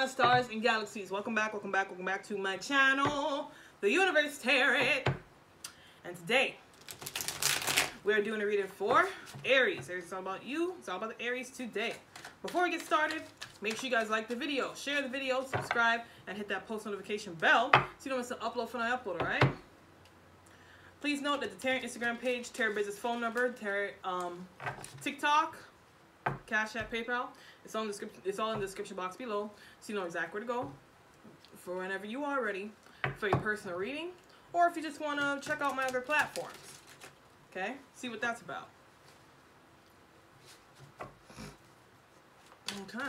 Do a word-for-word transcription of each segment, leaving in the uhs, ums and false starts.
my stars and galaxies. Welcome back, welcome back, welcome back to my channel, The Universe Tarot. And today, we are doing a reading for Aries. Aries is all about you. It's all about the Aries today. Before we get started, make sure you guys like the video, share the video, subscribe, and hit that post notification bell so you don't miss an upload when I upload, alright? Please note that the Tarot Instagram page, Tarot Business phone number, Tarot um, TikTok, Cash App, PayPal, it's on the description. It's all in the description box below, so you know exactly where to go for whenever you are ready for a personal reading, or if you just want to check out my other platforms. Okay, see what that's about. Okay.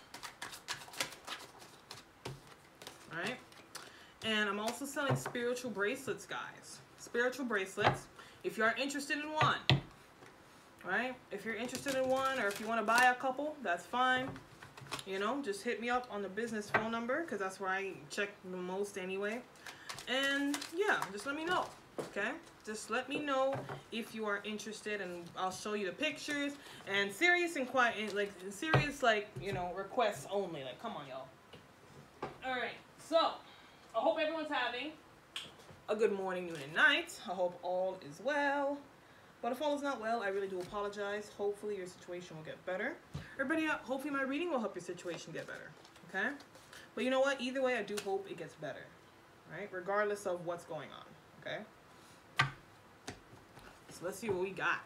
All right, and I'm also selling spiritual bracelets, guys. Spiritual bracelets. If you are interested in one. Right? If you're interested in one, or if you want to buy a couple, that's fine. You know, just hit me up on the business phone number, because that's where I check the most anyway. And yeah, just let me know. Okay? Just let me know if you are interested, and I'll show you the pictures. And serious and quiet, like serious, like, you know, requests only. Like, come on, y'all. Alright, so I hope everyone's having a good morning, noon, and night. I hope all is well. But if all is not well, I really do apologize. Hopefully your situation will get better. Everybody, hopefully my reading will help your situation get better. Okay? But you know what? Either way, I do hope it gets better. Right? Regardless of what's going on. Okay? So let's see what we got.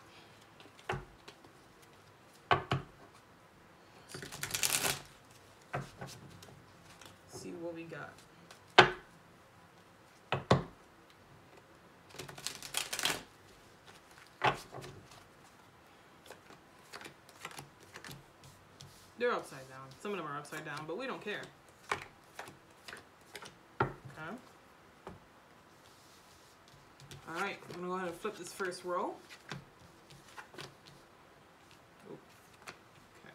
Let's see what we got. They're upside down. Some of them are upside down, but we don't care. Okay. Alright, I'm going to go ahead and flip this first row. Oh. Okay.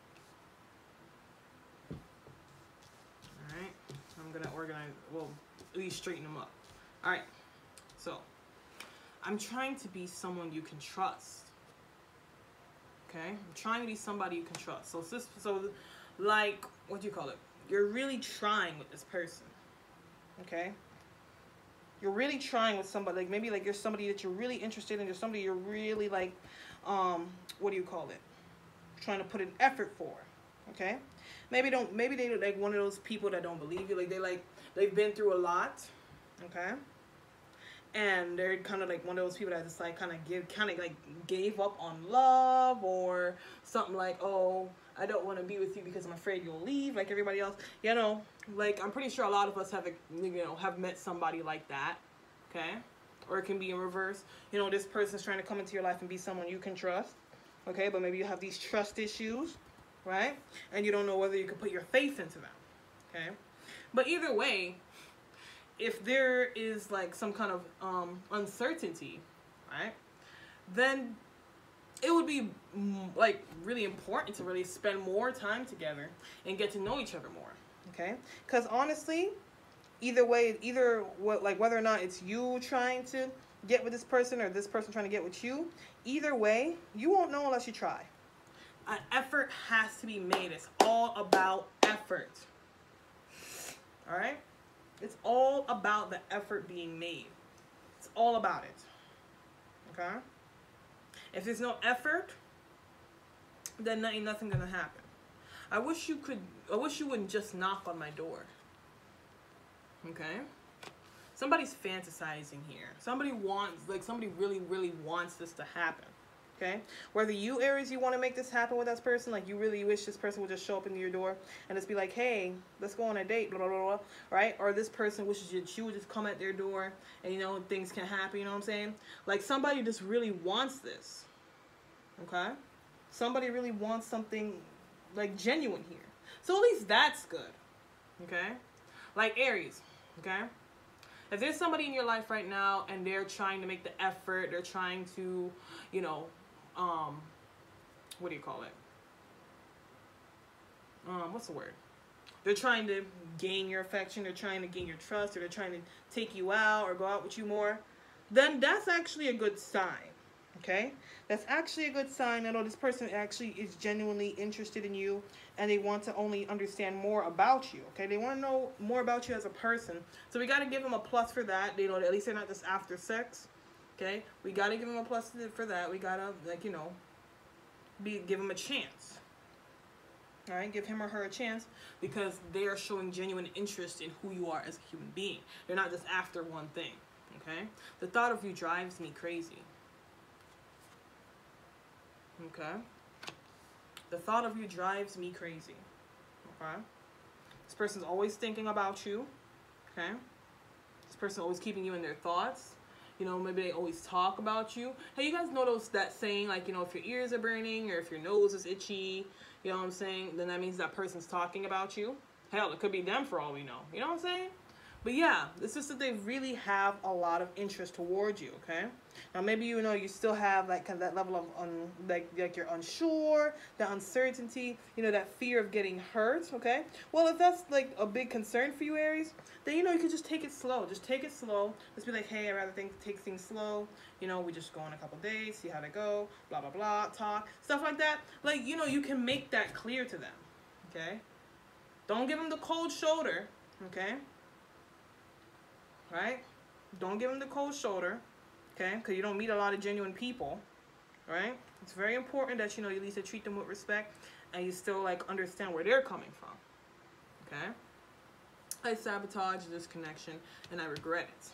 Alright, I'm going to organize, well, at least straighten them up. Alright, so, I'm trying to be someone you can trust. Okay, I'm trying to be somebody you can trust. So, so like, what do you call it? You're really trying with this person. Okay, you're really trying with somebody. Like maybe like you're somebody that you're really interested in. You're somebody you're really like, um, what do you call it? Trying to put an effort for. Okay, maybe don't. Maybe they like one of those people that don't believe you. Like they like they've been through a lot. Okay. And they're kind of like one of those people that just like kind of give, kind of like gave up on love, or something like, oh, I don't want to be with you because I'm afraid you'll leave, like everybody else. You know, like I'm pretty sure a lot of us have, you know, have met somebody like that. Okay, or it can be in reverse. You know, this person's trying to come into your life and be someone you can trust. Okay, but maybe you have these trust issues, right? And you don't know whether you can put your faith into them. Okay, but either way, if there is like some kind of um, uncertainty, right, then it would be like really important to really spend more time together and get to know each other more. Okay, because honestly, either way, either what like whether or not it's you trying to get with this person or this person trying to get with you, either way, you won't know unless you try. An effort has to be made. It's all about effort. All right. It's all about the effort being made. It's all about it. Okay? If there's no effort, then nothing, nothing gonna happen. I wish you could, I wish you wouldn't just knock on my door. Okay? Somebody's fantasizing here. Somebody wants, like somebody really, really wants this to happen. Okay? Whether you, Aries, you want to make this happen with that person, like you really wish this person would just show up into your door and just be like, hey, let's go on a date, blah, blah, blah, blah, right? Or this person wishes that you would just come at their door and, you know, things can happen, you know what I'm saying? Like somebody just really wants this, okay? Somebody really wants something, like, genuine here. So at least that's good, okay? Like Aries, okay? If there's somebody in your life right now and they're trying to make the effort, they're trying to, you know, um, what do you call it? Um, what's the word? They're trying to gain your affection, they're trying to gain your trust, or they're trying to take you out or go out with you more, then that's actually a good sign, Okay? That's actually a good sign. I know this person actually is genuinely interested in you, and they want to only understand more about you. Okay? They want to know more about you as a person. So we got to give them a plus for that. You know, at least they're not just after sex. Okay? We got to give them a plus for that. We got to, like, you know, be give them a chance. All right? Give him or her a chance, because they are showing genuine interest in who you are as a human being. They're not just after one thing. Okay? The thought of you drives me crazy. Okay? The thought of you drives me crazy. Okay? This person's always thinking about you. Okay? This person's always keeping you in their thoughts. You know, maybe they always talk about you. Hey, you guys know those, that saying, like, you know, if your ears are burning or if your nose is itchy, you know what I'm saying, then that means that person's talking about you. Hell, it could be them for all we know. You know what I'm saying? But yeah, it's just that they really have a lot of interest towards you, okay? Now maybe, you know, you still have like kind of that level of, un, like, like you're unsure, that uncertainty, you know, that fear of getting hurt, okay? Well, if that's like a big concern for you, Aries, then, you know, you can just take it slow. Just take it slow. Just be like, hey, I'd rather think, take things slow. You know, we just go on a couple days, see how they go, blah, blah, blah, talk, stuff like that. Like, you know, you can make that clear to them, okay? Don't give them the cold shoulder, okay? Right? Don't give them the cold shoulder, okay? Because you don't meet a lot of genuine people, right? It's very important that, you know, you at least treat them with respect, and you still, like, understand where they're coming from, okay? I sabotaged this connection, and I regret it,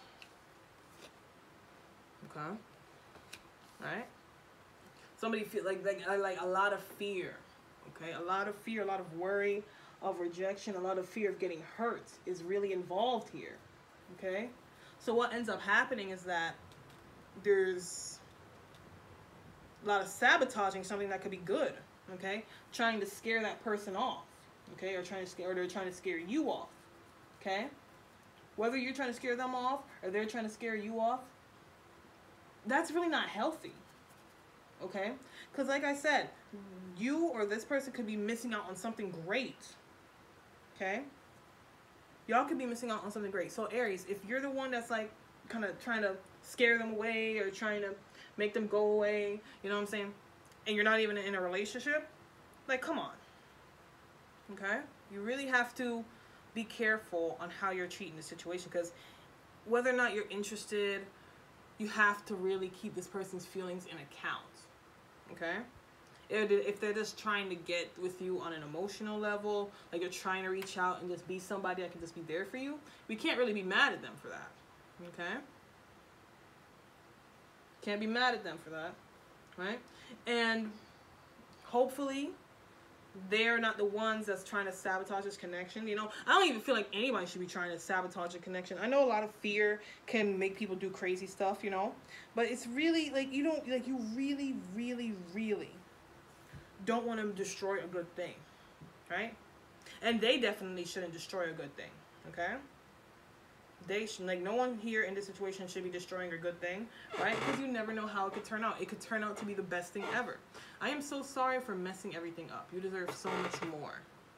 okay? Right? Somebody feel like, like, like a lot of fear, okay? A lot of fear, a lot of worry of rejection, a lot of fear of getting hurt is really involved here. Okay, so what ends up happening is that there's a lot of sabotaging something that could be good. Okay, trying to scare that person off. Okay, or trying to scare, or they're trying to scare you off. Okay, whether you're trying to scare them off or they're trying to scare you off, that's really not healthy. Okay, because like I said, you or this person could be missing out on something great. Okay. Y'all could be missing out on something great. So Aries, if you're the one that's like kind of trying to scare them away or trying to make them go away, you know what I'm saying? And you're not even in a relationship, like, come on. Okay? You really have to be careful on how you're treating the situation, because whether or not you're interested, you have to really keep this person's feelings in account. Okay? If they're just trying to get with you on an emotional level, like you're trying to reach out and just be somebody that can just be there for you, we can't really be mad at them for that, okay? Can't be mad at them for that, right? And hopefully they're not the ones that's trying to sabotage this connection. You know, I don't even feel like anybody should be trying to sabotage a connection. I know a lot of fear can make people do crazy stuff, you know, but it's really like you don't, like you really, really, really don't want to destroy a good thing, right? And they definitely shouldn't destroy a good thing, okay? They should, like, no one here in this situation should be destroying a good thing, right? Because you never know how it could turn out. It could turn out to be the best thing ever. I am so sorry for messing everything up. You deserve so much more,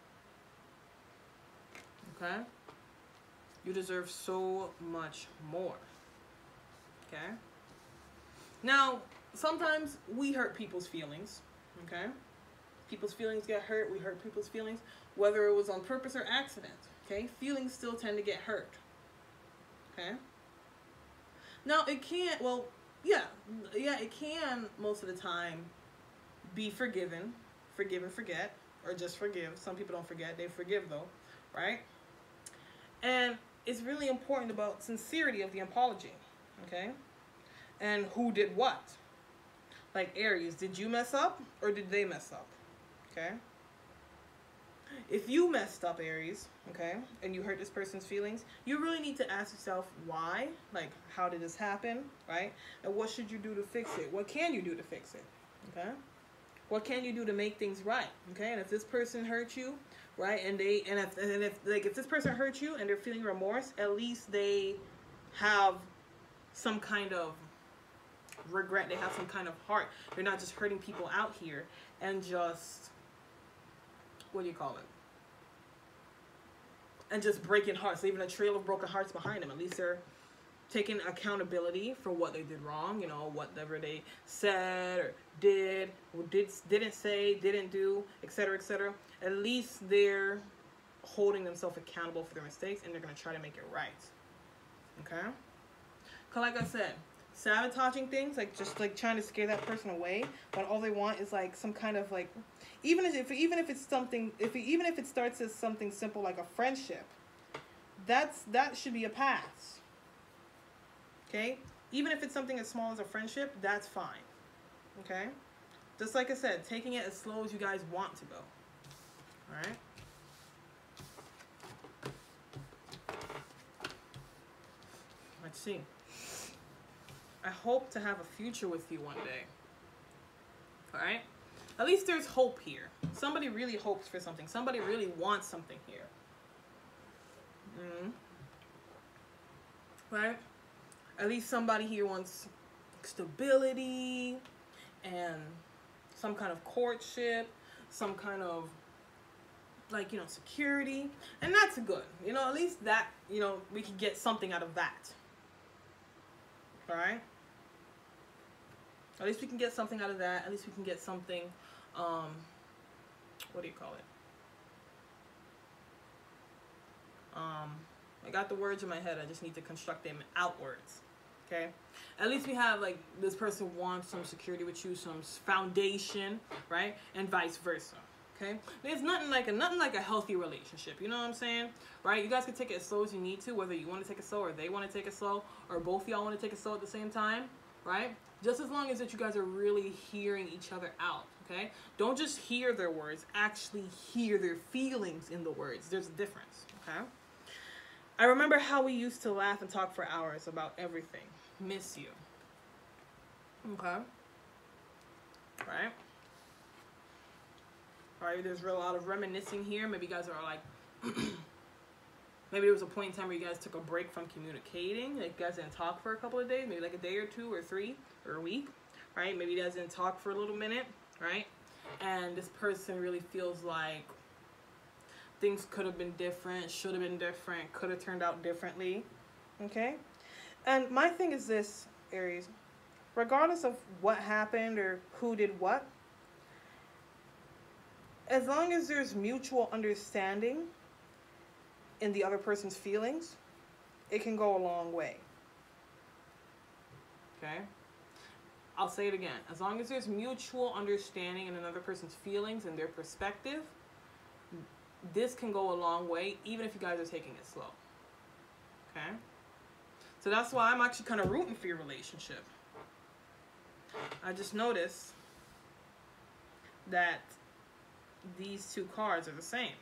okay? You deserve so much more, okay? Now, sometimes we hurt people's feelings, okay? People's feelings get hurt. We hurt people's feelings, whether it was on purpose or accident, okay? Feelings still tend to get hurt, okay? Now, it can't, well, yeah, yeah, it can most of the time be forgiven, forgive and forget, or just forgive. Some people don't forget, they forgive though, right? And it's really important about sincerity of the apology, okay? And who did what? Like Aries, did you mess up or did they mess up? Okay? If you messed up, Aries, okay, and you hurt this person's feelings, you really need to ask yourself why, like, how did this happen, right? And what should you do to fix it? What can you do to fix it, okay? What can you do to make things right, okay? And if this person hurt you, right, and they, and if, and if, like, if this person hurt you and they're feeling remorse, at least they have some kind of regret. They have some kind of heart. They're not just hurting people out here and just, what do you call it? And just breaking hearts, leaving a trail of broken hearts behind them. At least they're taking accountability for what they did wrong, you know, whatever they said or did, or did didn't say, didn't do, et cetera, et cetera. At least they're holding themselves accountable for their mistakes, and they're going to try to make it right. Okay? Because like I said, sabotaging things, like just like trying to scare that person away, but all they want is like some kind of like, even if even if it's something, if even if it starts as something simple like a friendship, that's that should be a pass. Okay? Even if it's something as small as a friendship, that's fine. Okay? Just like I said, taking it as slow as you guys want to go. Alright? Let's see. I hope to have a future with you one day. Alright? At least there's hope here. Somebody really hopes for something. Somebody really wants something here. Mm-hmm. Right? At least somebody here wants stability and some kind of courtship, some kind of, like, you know, security. And that's good. You know, at least that, you know, we can get something out of that. Alright? At least we can get something out of that. At least we can get something, um, what do you call it? Um, I got the words in my head. I just need to construct them outwards. Okay? At least we have, like, this person wants some security with you, some foundation, right? And vice versa. Okay? There's nothing like a nothing like a healthy relationship. You know what I'm saying? Right? You guys can take it as slow as you need to, whether you want to take it slow or they want to take it slow, or both of y'all want to take it slow at the same time, right? Just as long as that you guys are really hearing each other out, okay? Don't just hear their words, actually hear their feelings in the words. There's a difference, okay? I remember how we used to laugh and talk for hours about everything. Miss you. Okay? Right? Alright, there's a lot of reminiscing here. Maybe you guys are like, maybe there was a point in time where you guys took a break from communicating. Like, you guys didn't talk for a couple of days, maybe like a day or two or three or a week, right? Maybe you guys didn't talk for a little minute, right? And this person really feels like things could have been different, should have been different, could have turned out differently, okay? And my thing is this, Aries, regardless of what happened or who did what, as long as there's mutual understanding in the other person's feelings, it can go a long way. Okay? I'll say it again. As long as there's mutual understanding in another person's feelings and their perspective, this can go a long way, even if you guys are taking it slow. Okay? So that's why I'm actually kind of rooting for your relationship. I just noticed that these two cards are the same.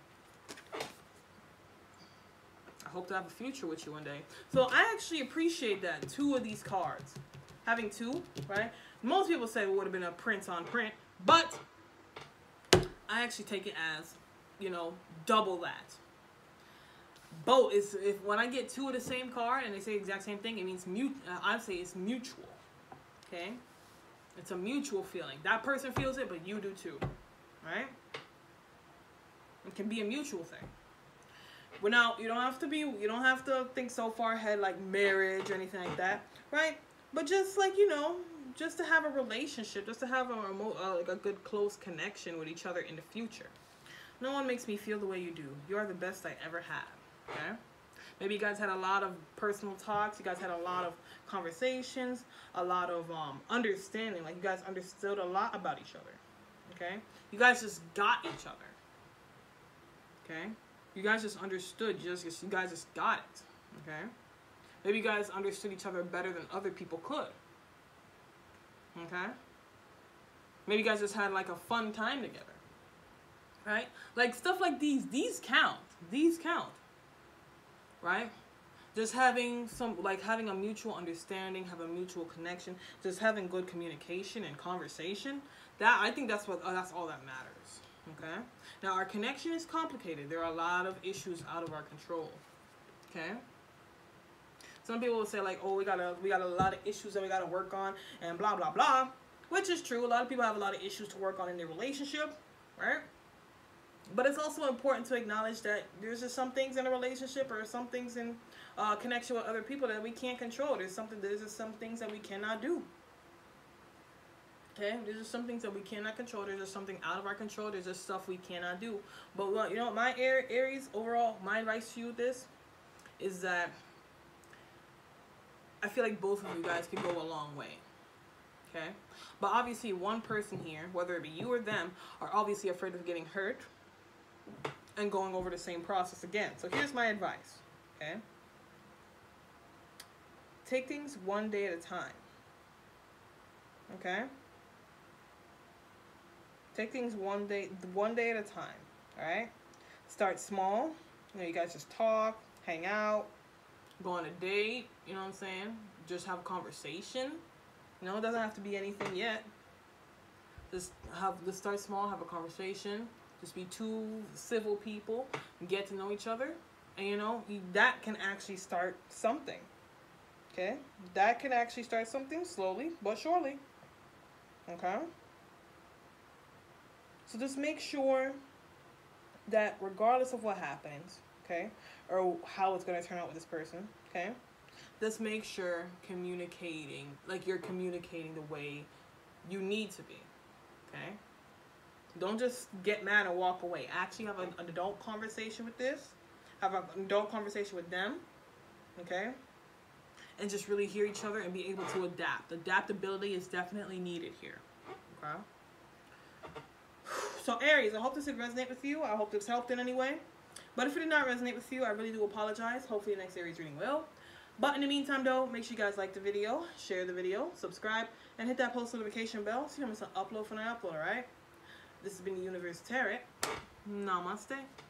I hope to have a future with you one day. So I actually appreciate that. Two of these cards. Having two, right? Most people say it would have been a print on print, but I actually take it as, you know, double that. Both is, if when I get two of the same card and they say the exact same thing, it means mut. Uh, I say it's mutual. Okay? It's a mutual feeling. That person feels it, but you do too. Right? It can be a mutual thing. But now, you don't have to be, you don't have to think so far ahead like marriage or anything like that, right? But just like, you know, just to have a relationship, just to have a remote, uh, like a good close connection with each other in the future. No one makes me feel the way you do. You are the best I ever had, okay? Maybe you guys had a lot of personal talks. You guys had a lot of conversations, a lot of um, understanding. Like, you guys understood a lot about each other, okay? You guys just got each other, okay? You guys just understood. You, just, you guys just got it, okay? Maybe you guys understood each other better than other people could, okay? Maybe you guys just had, like, a fun time together, right? Like, stuff like these. These count. These count, right? Just having some, like, having a mutual understanding, have a mutual connection, just having good communication and conversation. That, I think that's what, uh, that's all that matters, okay? Now, our connection is complicated. There are a lot of issues out of our control, okay? Some people will say, like, oh, we got a, we got a lot of issues that we got to work on and blah, blah, blah, which is true. A lot of people have a lot of issues to work on in their relationship, right? But it's also important to acknowledge that there's just some things in a relationship or some things in uh, connection with other people that we can't control. There's something. There's just some things that we cannot do. Okay, there's just some things that we cannot control. There's just something out of our control. There's just stuff we cannot do. But well, you know, my Aries overall, my advice to you with this is that I feel like both of you guys can go a long way. Okay, but obviously one person here, whether it be you or them, are obviously afraid of getting hurt and going over the same process again. So here's my advice. Okay, take things one day at a time. Okay. Take things one day, one day at a time, all right? Start small. You know, you guys just talk, hang out, go on a date, you know what I'm saying? Just have a conversation. You know, it doesn't have to be anything yet. Just have, just start small, have a conversation. Just be two civil people, get to know each other. And, you know, you, that can actually start something, okay? That can actually start something slowly but surely, okay? So just make sure that regardless of what happens, okay, or how it's going to turn out with this person, okay, just make sure communicating, like you're communicating the way you need to be, okay? Don't just get mad and walk away. Actually have an, an adult conversation with this. Have an adult conversation with them, okay? And just really hear each other and be able to adapt. Adaptability is definitely needed here, okay? So Aries, I hope this did resonate with you. I hope this helped in any way. But if it did not resonate with you, I really do apologize. Hopefully the next Aries reading will. But in the meantime though, make sure you guys like the video, share the video, subscribe, and hit that post notification bell so you don't miss an upload when I upload, alright? This has been the Universe Tarot. Namaste.